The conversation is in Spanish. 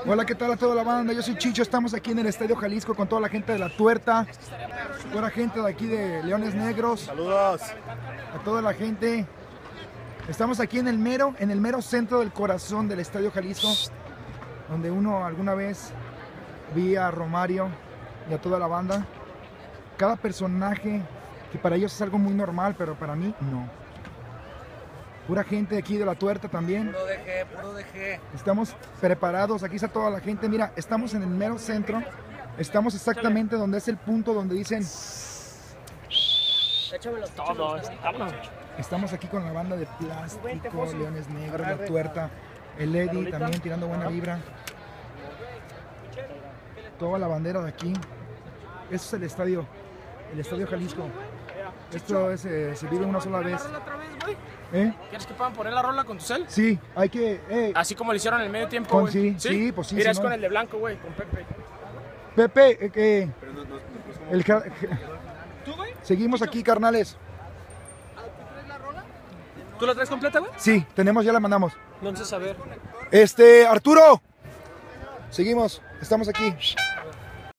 Hola, ¿qué tal a toda la banda? Yo soy Chicho, estamos aquí en el Estadio Jalisco con toda la gente de La Tuerta, toda la gente de aquí de Leones Negros. Saludos a toda la gente. Estamos aquí en el mero centro del corazón del Estadio Jalisco, donde uno alguna vez vi a Romario y a toda la banda. Cada personaje que para ellos es algo muy normal, pero para mí no. Pura gente de aquí de La Tuerta también. Puro DG. Estamos preparados, aquí está toda la gente. Mira, estamos en el mero centro. Estamos exactamente donde es el punto donde dicen... Todos. Estamos aquí con la banda de Plástico, Leones Negros, La Tuerta. El Eddie también tirando buena vibra. Toda la bandera de aquí. Eso es el estadio Jalisco. Esto es, se vive una sola vez. ¿Quieres que puedan poner la rola con tu cel? Sí, hay que... Así como lo hicieron en el medio tiempo, güey. Sí, pues sí. Mira, es no. con el de blanco, güey, con Pepe. Pepe, ¿Tú, güey? seguimos aquí, carnales. ¿Tú la traes completa, güey? Sí, tenemos, ya la mandamos. Entonces, a ver. Arturo. Seguimos, estamos aquí.